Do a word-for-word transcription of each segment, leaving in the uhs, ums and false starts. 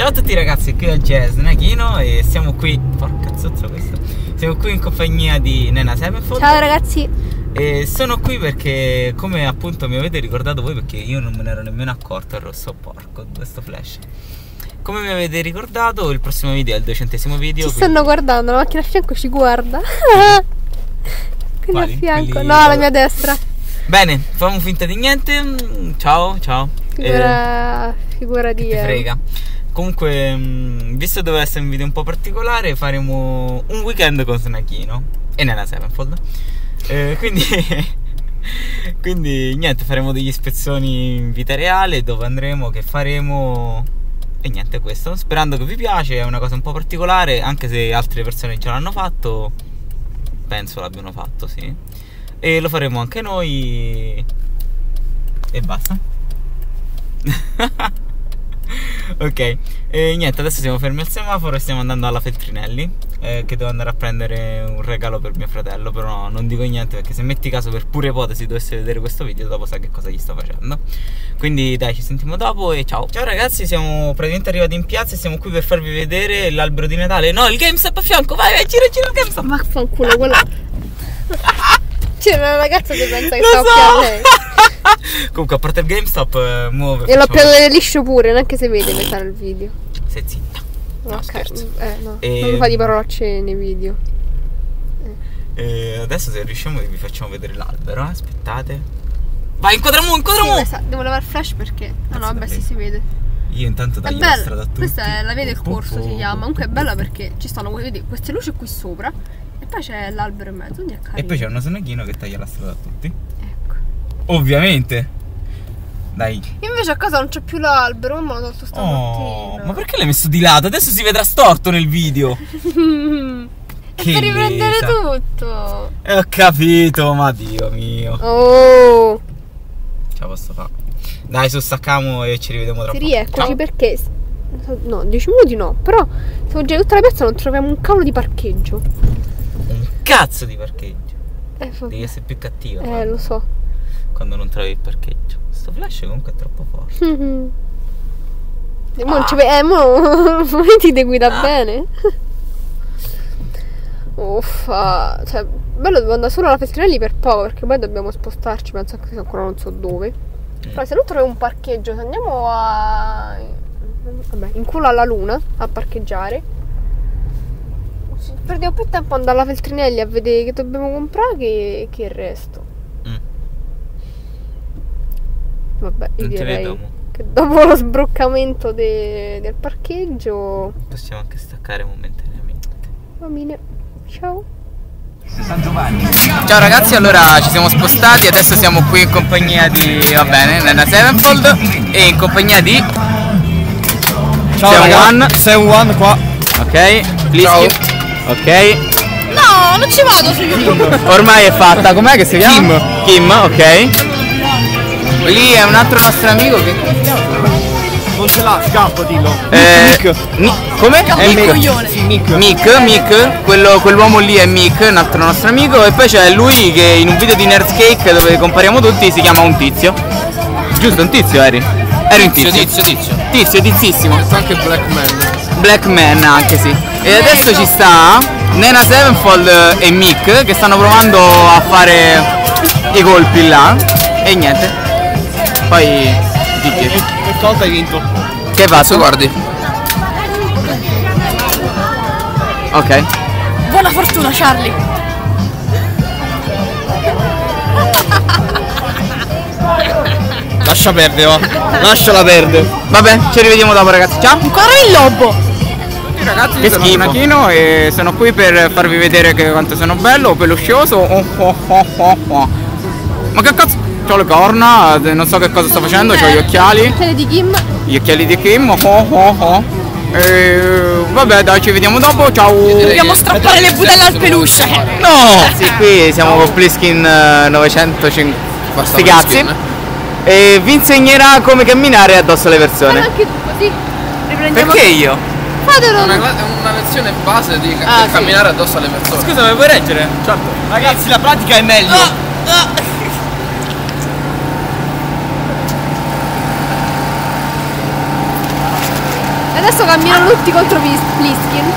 Ciao a tutti ragazzi, qui è Jazz Nachino e siamo qui. Porca zozza questo. Siamo qui in compagnia di Nena Sevenfold. Ciao ragazzi. E sono qui perché, come appunto mi avete ricordato voi, perché io non me ne ero nemmeno accorto, il rosso porco, questo flash. Come mi avete ricordato, il prossimo video è il duecentesimo video. Ci quindi... stanno guardando, la macchina a fianco ci guarda. Quindi Quali? a fianco, Quelli... no, alla mia destra. Bene, facciamo finta di niente. Ciao, ciao. Figura, eh, figura di... Ti frega. Comunque, visto che doveva essere un video un po' particolare, faremo un weekend con Nachino e Nena Sevenfold. Eh, quindi, quindi niente, faremo degli spezzoni in vita reale, dove andremo, che faremo e niente questo. Sperando che vi piace, è una cosa un po' particolare, anche se altre persone già l'hanno fatto, penso l'abbiano fatto, sì. E lo faremo anche noi e basta. Ok, e niente, adesso siamo fermi al semaforo e stiamo andando alla Feltrinelli, eh, che devo andare a prendere un regalo per mio fratello. Però no, non dico niente, perché se metti caso per pure ipotesi dovesse vedere questo video, dopo sai che cosa gli sto facendo. Quindi dai, ci sentiamo dopo e ciao. Ciao ragazzi, siamo praticamente arrivati in piazza e siamo qui per farvi vedere l'albero di Natale. No, il GameStop a fianco, vai vai, gira gira il GameStop. Ma fanculo, quello... C'è una ragazza che pensa che Lo sta so! a lei. Comunque, a parte il GameStop, eh, muove. E l'ho facciamo- preso liscio pure, neanche se vede metà nel video. Stai zitta. No, Ok, scherzo. eh, no. E- Non mi fa di parolacce nei video. E adesso se riusciamo vi facciamo vedere l'albero, eh? Aspettate. Vai, inquadramo, inquadramo! Sì, sa- devo levare il flash perché... Ah no, Cazzo, vabbè, da sì, lì. si vede. Io intanto È taglio la strada a bella, tutti. questa è la vede il Pum, corso pum, si pum, chiama. pum, Comunque è pum, bella pum. perché ci stanno, vedi, queste luci qui sopra e poi c'è l'albero in mezzo, quindi è carino. E poi c'è uno Nachino che taglia la strada a tutti. Ecco. Ovviamente. Dai. Io invece a casa non c'è più l'albero, mamma l'ho tolto Oh, stamattina. ma perché l'hai messo di lato? Adesso si vedrà storto nel video. È Che per riprendere lesa. tutto. E ho capito, ma Dio mio. Oh, Ce la posso fare. Dai, su, staccamo e ci rivediamo tra si poco. rieccoci Ciao. perché... No, dieci minuti no, però siamo già in tutta la piazza, non troviamo un cavolo di parcheggio. Un cazzo di parcheggio. Eh, fa- Devi essere più cattivo. eh guarda, lo so. quando non trovi il parcheggio. Sto flash comunque è troppo forte. E mo non ci ve- eh, mo ti devi guida Ah. bene. Uffa, cioè, bello, devo andare solo alla Feltrinelli per poco, perché poi dobbiamo spostarci, penso anche se ancora non so dove. Però se non troviamo un parcheggio, se andiamo a... Vabbè, in culo alla luna, a parcheggiare, perdiamo più tempo andare alla Feltrinelli a vedere che dobbiamo comprare che, che il resto. Mm. Vabbè, io Non te direi vedo, mo. che dopo lo sbroccamento de- del parcheggio Possiamo anche staccare momentaneamente. va bene, ciao. Ciao ragazzi, allora ci siamo spostati, adesso siamo qui in compagnia di, va bene, Nena Sevenfold e in compagnia di Ciao ragazzi, sei un one qua. ok, please. Ciao. Ok, No, non ci vado su YouTube. ormai è fatta, com'è che si chiama? Kim. Kim, ok. Lì è un altro nostro amico che... Non ce l'ha, scappo, dillo. Eh, Nick. Ni- come? È Mick. Sì, Nick. Mick, Mick, quello, quell'uomo lì è Mick, un altro nostro amico. E poi c'è lui che in un video di Nerdcake dove compariamo tutti si chiama Un Tizio. Giusto, un tizio eri? Eri un tizio. Tizio, tizio. Tizio, tizissimo. Anche Black Man. Black Man anche sì. E adesso ci sta Nena Sevenfold e Mick che stanno provando a fare i colpi là. E niente. Poi di che? Che cosa hai vinto? Che faccio? Guardi. Ok. Buona fortuna, Charlie. Lascia perdere, va. Lasciala perdere. Vabbè, ci rivediamo dopo ragazzi. Ciao. Ancora il lobo. Ragazzi, che sono Nachino e sono qui per farvi vedere che quanto sono bello, peluscioso. Oh, oh, oh, oh, oh. Ma che cazzo? C'ho le corna, non so che cosa sto facendo, c'ho gli occhiali. Quelli di Kim. Gli occhiali di Kim. Oh, oh, oh. E vabbè, dai, ci vediamo dopo. Ciao. Dobbiamo strappare le budelle al peluche. No! Sì, qui siamo con Pliskin eh, novecentocinquanta. Sti cazzi. E vi insegnerà come camminare addosso alle persone. Anche tu così. Riprendiamo. Perché io? Fatelo. È una versione base di Ah, del sì. camminare addosso alle persone. Scusa, mi puoi reggere? Certo. Ragazzi, la pratica è meglio. adesso camminano tutti contro Pliskin.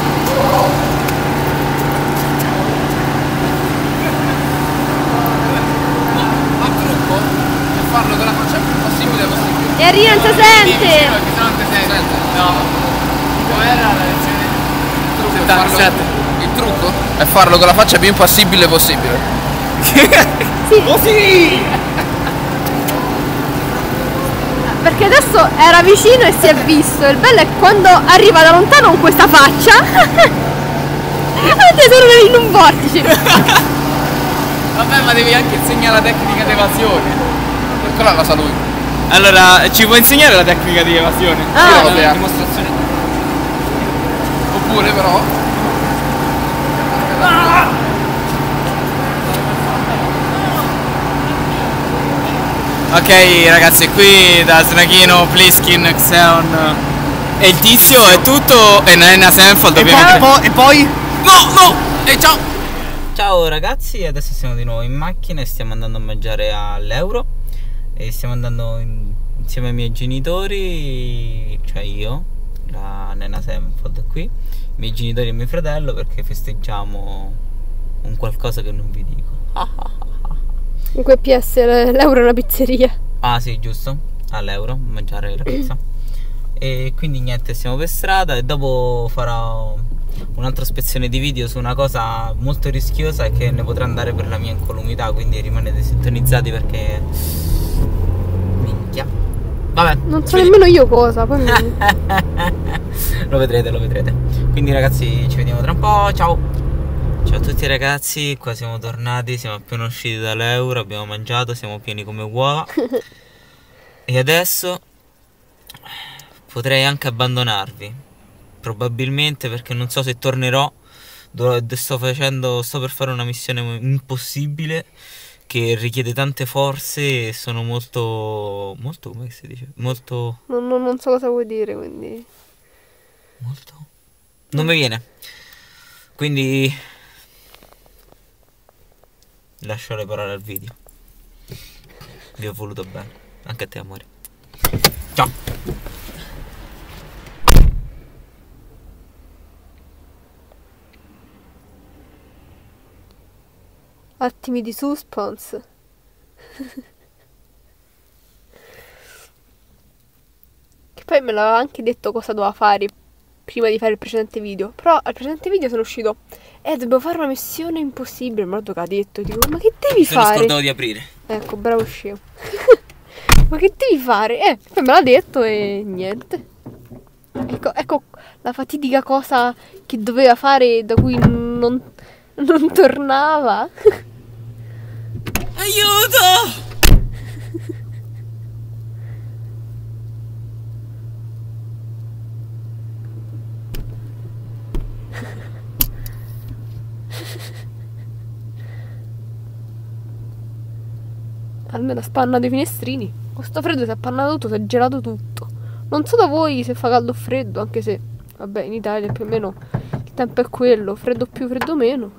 Ma il trucco è farlo con la faccia più possibile possibile. E Arina non si sente! No. Com'era la lezione? settantasette. Il trucco è farlo con la faccia più impassibile possibile. Sì. Oh sì! Perché adesso era vicino e si è visto. Il bello è quando arriva da lontano con questa faccia. Te sono in un vortice. Vabbè, ma devi anche insegnare la tecnica di evasione. Per quella la sa lui. Allora, ci puoi insegnare la tecnica di evasione? Ah, Io vabbè. Dimostrazione. Oppure però. Ok ragazzi, qui da Snagino, Pliskin, Xeon e il tizio è tutto e Nena Senfold ovviamente. E poi, e poi? No, no! E ciao! Ciao ragazzi, adesso siamo di nuovo in macchina e stiamo andando a mangiare all'Euro. E stiamo andando in, insieme ai miei genitori, cioè io, la Nena Senfold qui, i miei genitori e mio fratello, perché festeggiamo un qualcosa che non vi dico. In quel P S l'Euro è una pizzeria. Ah sì, giusto, all'Euro, mangiare la pizza. E quindi niente, siamo per strada e dopo farò un'altra spezzone di video su una cosa molto rischiosa e che ne potrà andare per la mia incolumità, quindi rimanete sintonizzati perché... minchia. Vabbè. Non so nemmeno io cosa, poi mi... Lo vedrete, lo vedrete. Quindi ragazzi ci vediamo tra un po', ciao. Ciao a tutti ragazzi, qua siamo tornati, siamo appena usciti dall'Euro, abbiamo mangiato, siamo pieni come uova. E adesso potrei anche abbandonarvi, probabilmente, perché non so se tornerò. Sto facendo, sto per fare una missione impossibile che richiede tante forze e sono molto, molto, come si dice? Molto... Non, non, non so cosa vuoi dire, quindi... Molto? Non mi viene. Quindi... lascio le parole al video. Vi ho voluto bene. Anche a te amore. Ciao. Attimi di suspense. Che poi me l'aveva anche detto cosa doveva fare prima di fare il precedente video. Però al precedente video sono uscito Eh, dobbiamo fare una missione impossibile. Ma che ha detto, dico, ma che devi Sono fare? scordato di aprire. Ecco, bravo scemo. Ma che devi fare? Eh, poi me l'ha detto e niente. Ecco, ecco la fatidica cosa che doveva fare da cui non, non tornava. Aiuto! Almeno ha spannato i finestrini. Con sto freddo si è appannato tutto, si è gelato tutto. Non so da voi se fa caldo o freddo, anche se, vabbè, in Italia più o meno il tempo è quello, freddo più, freddo meno.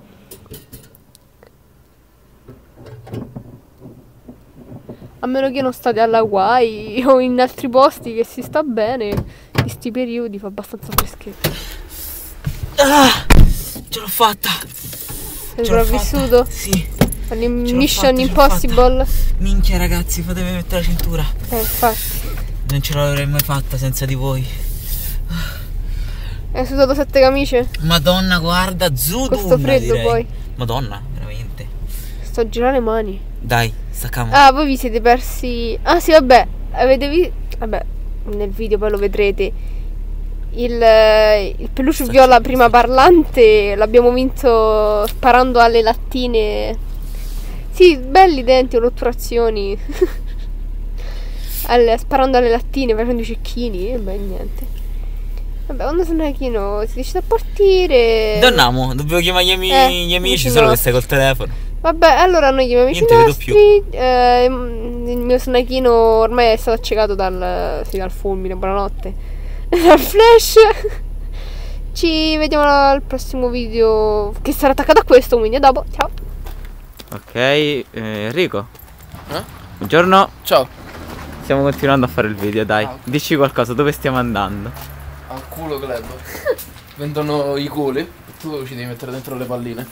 A meno che non state alla Hawaii o in altri posti che si sta bene, in sti periodi fa abbastanza freschetto. Ah, ce l'ho fatta. Sei sopravvissuto? Sì. Mission Impossible. Minchia ragazzi, fatemi mettere la cintura. Eh, infatti. Non ce l'avrei mai fatta senza di voi. Hai sudato sette camicie? Madonna, guarda, Zudum. Questo freddo direi. poi. Madonna, veramente. Sto a girare le mani. Dai, staccamo. Ah, voi vi siete persi. Ah sì, vabbè. Avete visto? Vabbè, nel video poi lo vedrete. Il, il peluche viola prima parlante l'abbiamo vinto sparando alle lattine. Sì, belli i denti, otturazioni. alle, sparando alle lattine, facendo i cecchini. E beh, niente. Vabbè, quando sono Achino si decide a partire. Donniamo, dobbiamo chiamare gli, ami Eh, gli amici, no. solo che stai col telefono. Vabbè, allora noi chiamiamo i Niente, vedo nostri. Eh, il mio snachino ormai è stato accecato dal, sì, dal fulmine. Buonanotte. Dal flash. Ci vediamo al prossimo video che sarà attaccato a questo, quindi a dopo. Ciao. Ok, eh, Enrico. Eh? Buongiorno. Ciao. Stiamo continuando a fare il video, dai. Ah, ok. Dici qualcosa, dove stiamo andando? Al culo club. Vendono i culi. Tu ci devi mettere dentro le palline.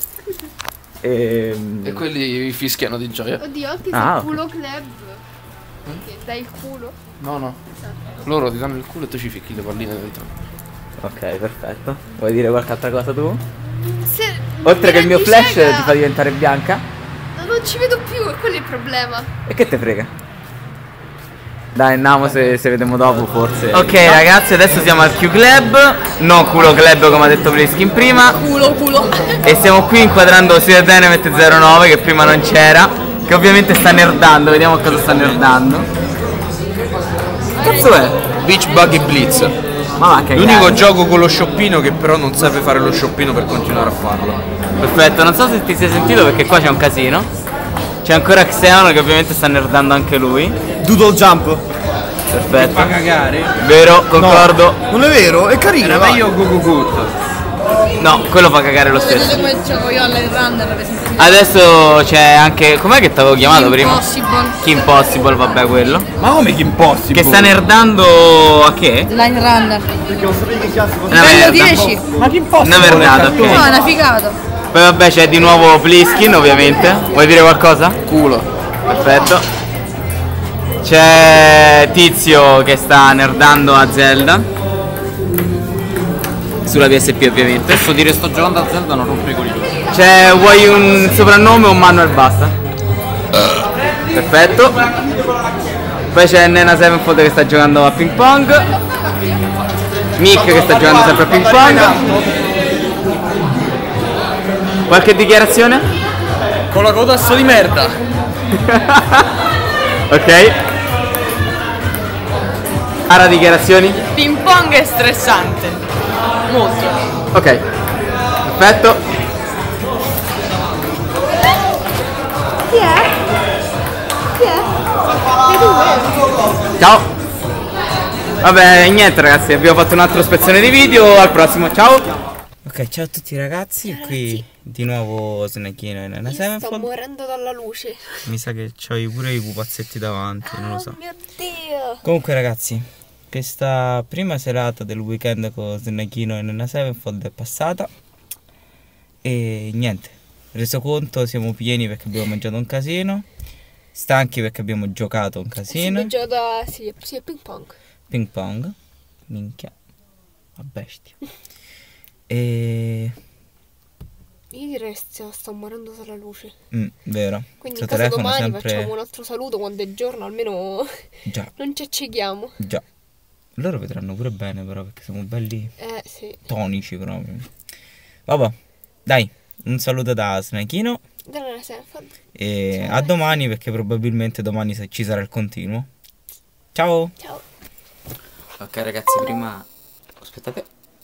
Ehm... E quelli fischiano di gioia. Oddio, anche Ah, se ok. culo club. Che dai il culo. No, no. Loro ti danno il culo e tu ci ficchi le palline dentro. Ok, perfetto. Vuoi dire qualche altra cosa tu? Se Oltre che il mio flash cieca, ti fa diventare bianca? non ci vedo più, e quello è il problema. E che te frega? Dai, andiamo se, se vediamo dopo forse. Ok ragazzi, adesso siamo al Q Club. No culo club come ha detto Bliskin prima. Culo, culo. E siamo qui inquadrando Sweet Dynamite zero nove che prima non c'era. Che ovviamente sta nerdando, vediamo cosa sta nerdando. Cazzo è? Beach Buggy Blitz. Ma va che L'unico gioco con lo shoppino che però non sape fare lo shoppino per continuare a farlo. Perfetto, non so se ti sei sentito perché qua c'è un casino. C'è ancora Xeon che ovviamente sta nerdando anche lui. Doodle Jump. Perfetto. Fa cagare? Vero, concordo. Non è vero? È carino. Era vai. meglio Go Go Good. No, quello fa cagare lo stesso. Come gioco io alle runner per esempio. Adesso c'è anche. Com'è che ti avevo chiamato prima? Impossible. Kim Possible, vabbè quello. Ma come che impossibile? Che sta nerdando a che? Line runner. Perché non sapevi che cazzo Una Bello merda. dieci. Ma che impossibile? Una merdata, No, ok. è una figata. Poi vabbè c'è di nuovo Bliskin ovviamente. Vuoi dire qualcosa? Culo. Perfetto. C'è Tizio che sta nerdando a Zelda. Sulla P S P ovviamente. Posso dire sto giocando a Zelda, non rompere i coglioni. C'è, vuoi un soprannome o un Manuel basta? Perfetto. Poi c'è Nena Sevenfold che sta giocando a ping pong. Mick che sta giocando sempre a ping pong. Qualche dichiarazione? Con la coda sto di merda. Ok. Ara dichiarazioni? Ping pong è stressante. Molto. Ok. Perfetto. Chi è? Chi è? Sei due? Ciao. Vabbè, niente ragazzi, abbiamo fatto un'altra ispezione di video, al prossimo, ciao. Ok, ciao a tutti ragazzi, Ciao, qui ragazzi. di nuovo Snechino e Nena Io sto Sevenfold. morendo dalla luce. Mi sa che c'hai pure i pupazzetti davanti, non lo so. Oh mio Dio. Comunque ragazzi, questa prima serata del weekend con Snechino e Nena Sevenfold è passata. E niente, reso conto siamo pieni perché abbiamo mangiato un casino. Stanchi perché abbiamo giocato un casino. Sì, ho giocato a... Sì, sì, a ping pong. Ping pong. Minchia. A bestia. E... Io direi che sto, sto morendo dalla luce. Mm, vero. Quindi Suo in caso telefono domani sempre... facciamo un altro saluto quando è giorno, almeno Già, non ci accechiamo. già. Loro vedranno pure bene però perché siamo belli Eh, sì. tonici proprio. Vabbè, dai, un saluto da Snechino Dalla Sevenfold. e Ciao, a domani perché probabilmente domani sa- ci sarà il continuo. Ciao! Ciao. Ok ragazzi, prima... Aspettate.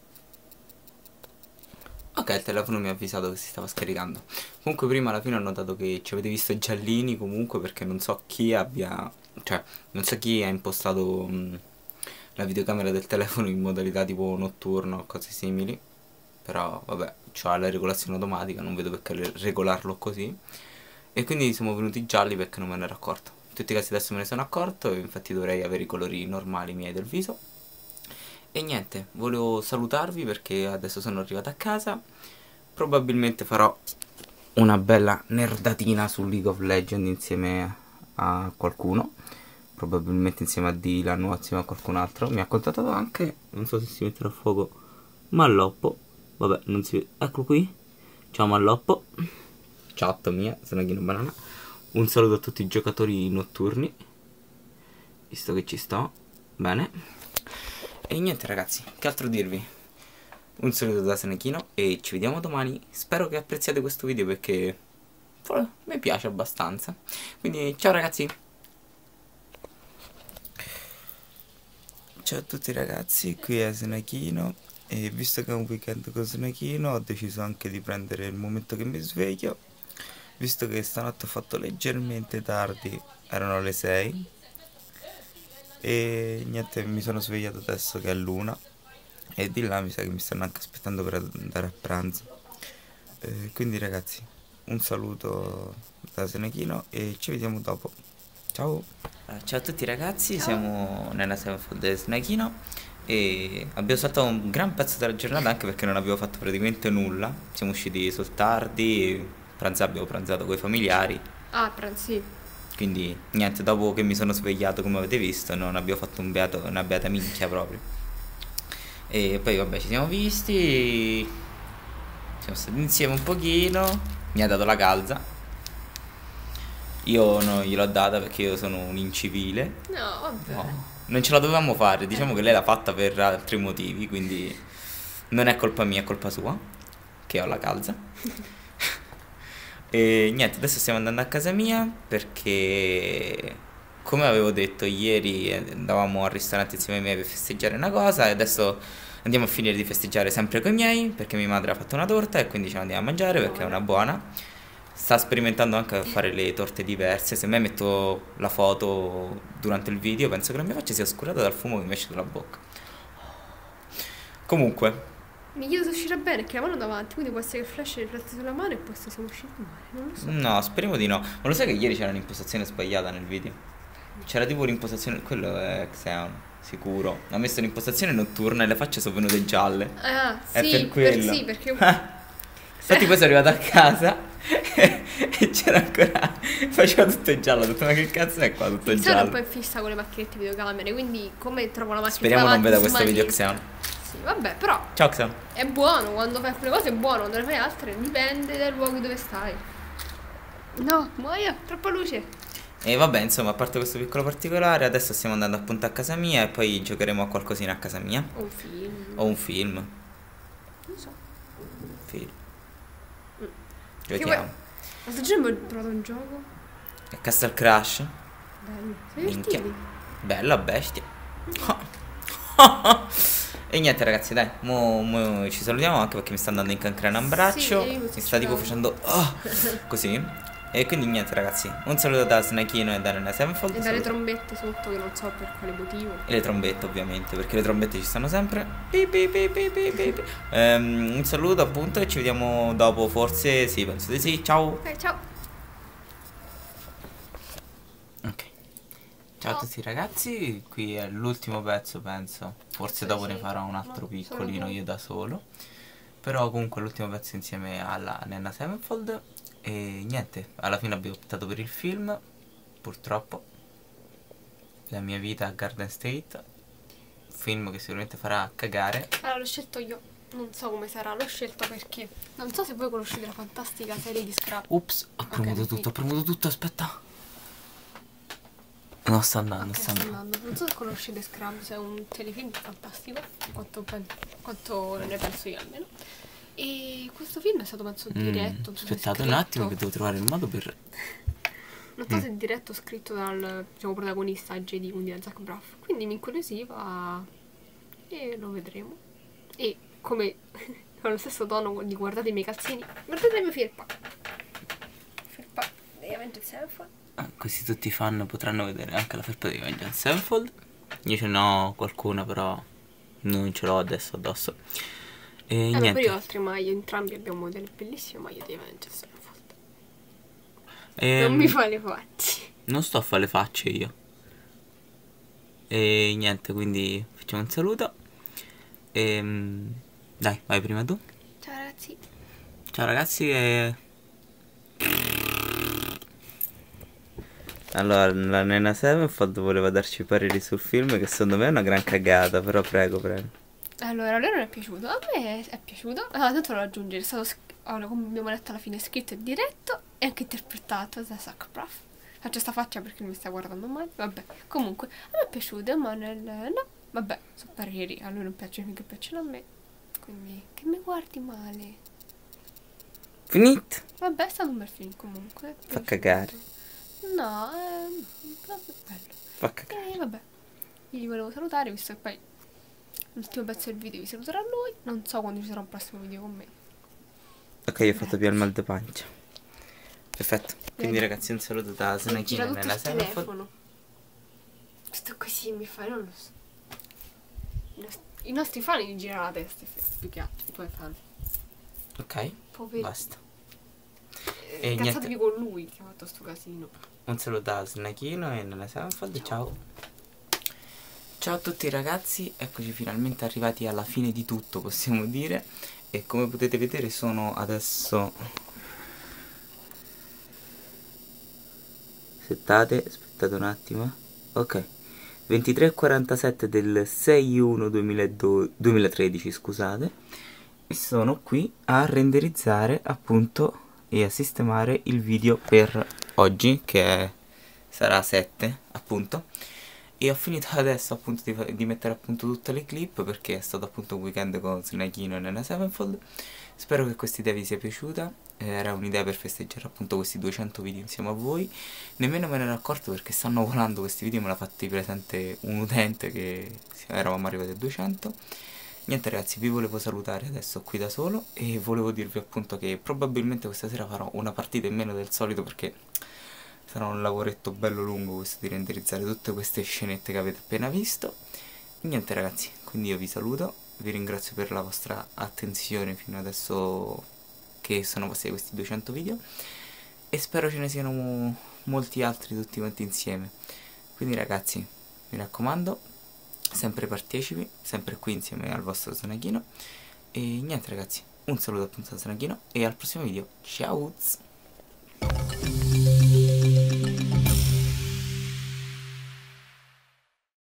Ok, il telefono mi ha avvisato che si stava scaricando. Comunque prima alla fine ho notato che ci avete visto giallini comunque perché non so chi abbia... Cioè, non so chi ha impostato mh, la videocamera del telefono in modalità tipo notturno o cose simili. Però vabbè, c'ha la regolazione automatica, non vedo perché regolarlo così. E quindi siamo venuti gialli perché non me ne ero accorto. In tutti i casi adesso me ne sono accorto e infatti dovrei avere i colori normali miei del viso. E niente, volevo salutarvi perché adesso sono arrivato a casa. Probabilmente farò una bella nerdatina su League of Legends insieme a qualcuno. Probabilmente insieme a Dylan o assieme a qualcun altro. Mi ha contattato anche, non so se si metterà a fuoco, Malloppo. Vabbè, non si vede. Eccolo qui. Ciao Malloppo. Chat mia, Snechino Banana. Un saluto a tutti i giocatori notturni, visto che ci sto. Bene. E niente ragazzi, che altro dirvi? Un saluto da Snechino e ci vediamo domani. Spero che apprezziate questo video perché mi piace abbastanza. Quindi ciao ragazzi. Ciao a tutti ragazzi, qui è Snechino. E visto che è un weekend con Snechino ho deciso anche di prendere il momento che mi sveglio. Visto che stanotte ho fatto leggermente tardi, erano le sei. E niente, mi sono svegliato adesso che è l'una. E di là mi sa che mi stanno anche aspettando per andare a pranzo. eh, Quindi ragazzi, un saluto da Snechino e ci vediamo dopo. Ciao. Allora, ciao a tutti ragazzi, siamo nella Sevenfold e Snakino e abbiamo saltato un gran pezzo della giornata anche perché non abbiamo fatto praticamente nulla. Siamo usciti sul tardi, pranzo, abbiamo pranzato con i familiari. Ah, pranzo, sì. Quindi niente, dopo che mi sono svegliato come avete visto non abbiamo fatto un beato, una beata minchia proprio. E poi vabbè ci siamo visti, siamo stati insieme un pochino, mi ha dato la calza. Io non gliel'ho data perché io sono un incivile. No, vabbè. No, non ce la dovevamo fare, diciamo che lei l'ha fatta per altri motivi, quindi non è colpa mia, è colpa sua, che ho la calza. E niente, adesso stiamo andando a casa mia perché, come avevo detto ieri, andavamo al ristorante insieme ai miei per festeggiare una cosa e adesso andiamo a finire di festeggiare sempre con i miei perché mia madre ha fatto una torta e quindi ce la andiamo a mangiare perché è una buona. Sta sperimentando anche a fare le torte diverse. Se mai metto la foto durante il video penso che la mia faccia sia oscurata dal fumo che mi esce dalla bocca. Comunque Mi chiedo se uscirà bene, che la mano davanti, quindi può essere che il flash riflette sulla mano e poi siamo usciti male, non lo so. no, speriamo di no. Ma lo sai che ieri c'era un'impostazione sbagliata nel video? C'era tipo l'impostazione, quello è Xeon, sicuro. Ha messo l'impostazione notturna e le facce sono venute gialle. Ah, È sì, per quello. sì, perché Infatti poi sono arrivato a casa e c'era ancora, faceva tutto giallo, ho detto ma che cazzo è qua tutto sono giallo? un po' in fissa con le macchinette videocamere, quindi come trovo la macchina Speriamo non davanti, veda questo smani- video Xeon. Sì, vabbè, però Ciao Xeon. è buono, quando fai alcune cose è buono, quando ne fai altre dipende dai luoghi dove stai. No, muoio, troppa luce. E vabbè, insomma, a parte questo piccolo particolare, adesso stiamo andando appunto a casa mia e poi giocheremo a qualcosina a casa mia. O un film. O un film. Non so. Film. Mm. Giochiamo. L'altro giorno abbiamo provato un gioco. E Castle Crash. Bello. Minchia. Divertiti. Bella bestia. E niente ragazzi, dai, mo, mo ci salutiamo anche perché mi sta andando in cancrena un braccio. Sì, io mi sto sta tipo sudando. facendo oh, così. E quindi niente ragazzi, un saluto da Snakino e da Nena Sevenfold. E dalle Saluto. trombette sotto che non so per quale motivo. E le trombette ovviamente, perché le trombette ci stanno sempre. Pi, pi, pi, pi, pi, pi, pi. Ehm, un saluto appunto e ci vediamo dopo, forse sì, penso di sì. Ciao. Ok, ciao. Ok. Ciao a tutti ragazzi, qui è l'ultimo pezzo penso. Forse Sì, dopo sì. ne farò un altro No, piccolino solo tu. io da solo. Però comunque l'ultimo pezzo insieme alla Nena Sevenfold. E niente, alla fine abbiamo optato per il film, purtroppo. La mia vita a Garden State. Film che sicuramente farà cagare. Allora l'ho scelto io. Non so come sarà, l'ho scelto perché non so se voi conoscete la fantastica serie di Scrap. Ups, ho Ok, premuto sì. tutto, ho premuto tutto, aspetta. No, sta andando, Ok, sta sto andando. andando. Non so se conoscete Scrubs, è un telefilm fantastico, quanto, pen- quanto ne penso io almeno. E questo film è stato penso diretto. Mm, non so se aspettate un scritto. attimo che devo trovare il modo per... Non so se è diretto o scritto dal diciamo, protagonista J D, quindi da Zach Braff. Quindi mi incuriosiva e lo vedremo. E come con lo stesso tono di guardate i miei calzini, guardate il mio felpa. Felpa dei Avenged Sevenfold. Ah, così tutti i fan potranno vedere anche la felpa di Avenged Sevenfold. Io ce n'ho qualcuna però non ce l'ho adesso addosso. E Eh, ma niente. poi altri maglie, entrambi abbiamo delle bellissime maglie di Avenged Sevenfold. Ehm, Non mi fa le facce. Non sto a fare le facce io. E niente, quindi facciamo un saluto. E dai, vai prima tu. Ciao ragazzi. Ciao ragazzi e... Allora, la Nena Sevenfold voleva darci pareri sul film che secondo me è una gran cagata, però prego, prego. Allora, a lei non è piaciuto, a me è piaciuto. Ah, tanto lo aggiungere, è stato sc- allora, come abbiamo letto alla fine, è scritto e diretto e anche interpretato da Zach Braff. Faccio sta faccia perché mi sta guardando male. Vabbè, comunque, a me è piaciuto, ma nel... no, vabbè, sono pareri, a lui non piacciono finché piacciono a me. Quindi, che mi guardi male. Finito. Vabbè, è stato un bel film comunque. è Fa piaciuto. cagare. No, è... vabbè, bello. Fa cagare. E vabbè, io vi volevo salutare, visto che poi l'ultimo pezzo del video vi saluterà lui. Non so quando ci sarà un prossimo video con me. Ok, ho fatto via il mal de pancia. Perfetto. Quindi Vedi? ragazzi un saluto da Mi gira Snakino e tutto Nena il Sevenfold. telefono. Sto così mi fai, non lo so. I nost- I nostri fan gli girano la testa, più che altro, i tuoi fan. Ok, Poveri. basta. Eh, E Incazzatevi niente. con lui che ha fatto sto casino. Un saluto da Snakino e Nana Sevenfold, ciao. Ciao a tutti ragazzi, eccoci finalmente arrivati alla fine di tutto, possiamo dire. E come potete vedere sono adesso... Aspettate, aspettate un attimo. Ok, ventitré e quarantasette del sei uno duemilatredici, scusate. E sono qui a renderizzare appunto e a sistemare il video per oggi, che è, sarà sette appunto. E ho finito adesso appunto di, di mettere appunto tutte le clip, perché è stato appunto un weekend con Snakino e Nana Sevenfold. Spero che questa idea vi sia piaciuta. eh, Era un'idea per festeggiare appunto questi duecento video insieme a voi. Nemmeno me ne ero accorto perché stanno volando questi video, me l'ha fatti presente un utente che eravamo arrivati a duecento. Niente ragazzi, vi volevo salutare adesso qui da solo e volevo dirvi appunto che probabilmente questa sera farò una partita in meno del solito, perché sarà un lavoretto bello lungo questo di renderizzare tutte queste scenette che avete appena visto. Niente ragazzi, quindi io vi saluto, vi ringrazio per la vostra attenzione fino adesso che sono passati questi duecento video e spero ce ne siano molti altri tutti quanti insieme. Quindi ragazzi, mi raccomando, sempre partecipi, sempre qui insieme al vostro Snakino. E niente ragazzi, un saluto appunto da Snakino e al prossimo video, ciao!